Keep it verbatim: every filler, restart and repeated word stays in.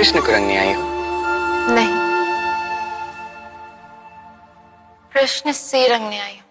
कृष्ण को रंगने आई हो? नहीं, कृष्ण से रंगने आई हूँ।